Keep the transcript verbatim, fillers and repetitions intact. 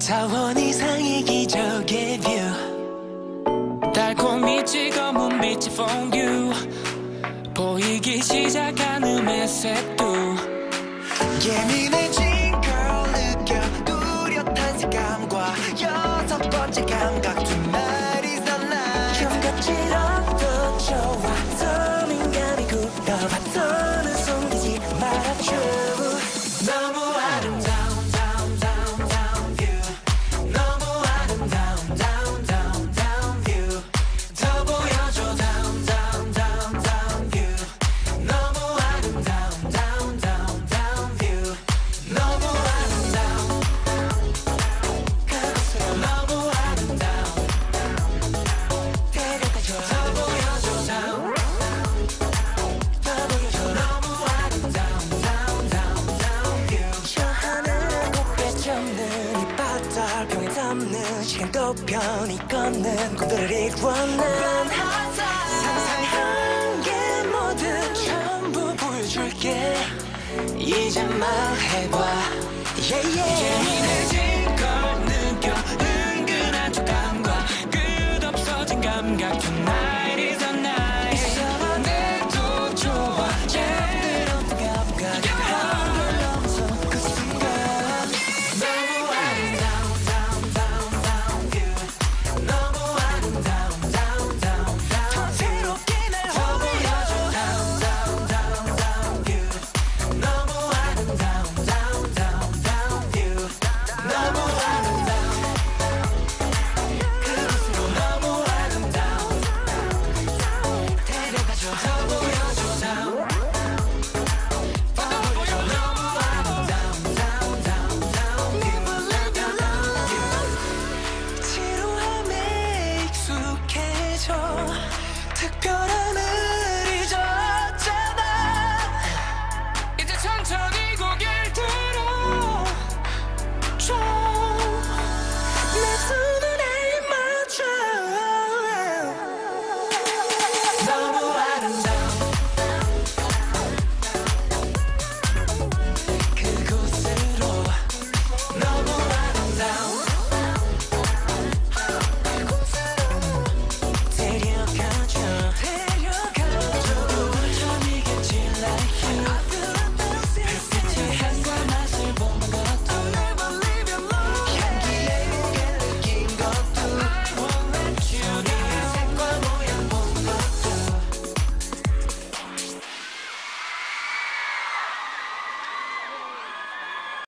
사원 이상의 기적의 뷰 달콤히 찍어문 빛이 퐁듀 보이기 시작한 음의 색도 예민해진 girl 느껴 뚜렷한 색감과 여섯 번째 감각 Tonight is the night 경각지럽도 좋아 더 민감히 굴러봤더는 숨기지 말아줘 너무 아름다운 down down down view 너무 아름다운 down down down view 더 보여줘 down down down down view 너무 아름다운 down down down view 너무 아름다운 그곳으로 너무 아름다운 데려가줘 더 보여줘 down 더 보여줘 너무 아름다운 down down down view 저 하늘을 곱게 접는 이 바닥병에 담는 시간도 편히 걷는 꿈들을 이루어 난 상상한 게 뭐든 전부 보여줄게 이제 말해봐 yeah, yeah. 예민해진 걸 느껴 은근한 촉감과 끝없어진 감각 Tonight is the night 있어봐도 좋아 잠들었던 감각 한걸 넘어서 그 순간 너무 아름다운 down down down view 너무 아름다운 down down down 새롭게 날 더 보여줘 down down down down view 너무 아름다운 down down down view 너무 아름다운 그곳으로 너무 아름다운 데려가줘 더 보여줘 down 더 보여줘 너무 아름다운 down down down view 지루함에 익숙해져 특별